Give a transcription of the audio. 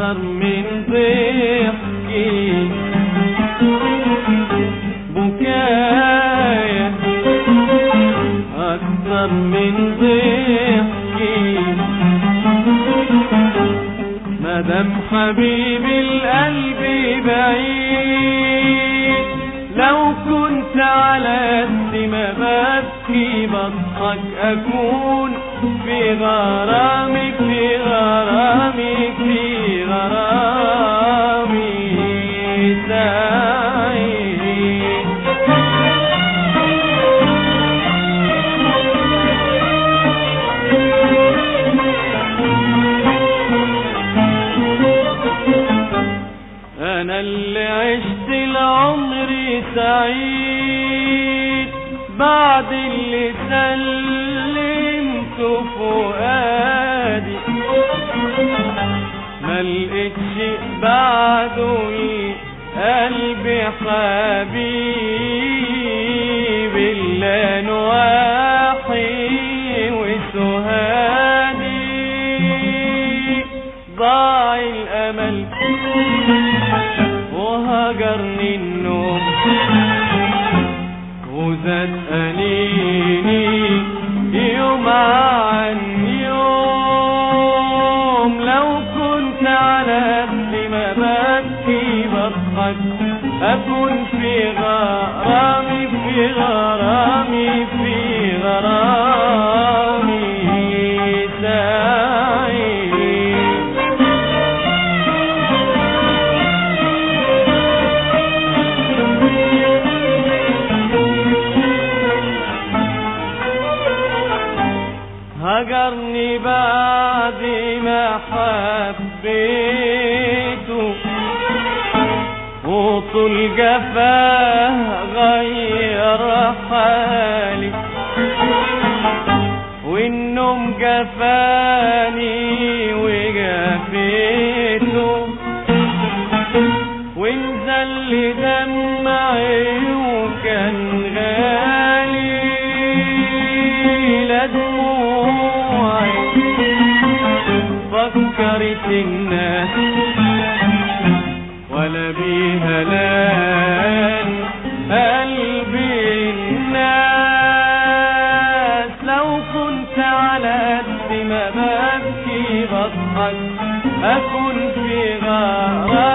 أكثر من ضحكي بكايا أكثر من ضحكي مدام حبيب القلب بعيد لو كنت على قد ما ببكي بضحك أكون في غرامك في غرامك في غرامي سعيد. أنا اللي عشت العمر سعيد بعد اللي سلمته فؤادي ملقتش بعده قلبي حبيب إلا نواحي وسهادي ضاع الأمل وهجرني النوم وزاد أنيني يوم عن يوم لو كنت على قد ما ببكي بضحك أكون في غرامي في غرامي في غرامي سعيد. هجرني بعد ما حبيته وطول جفاه غير حالي والنوم جفاني وجفيته ونزل دمعي وكان غالي لا دموعي فكرت الناس ولا بيها لان قلبي الناس لو كنت على قد ما ببكي بضحك أكون في غرام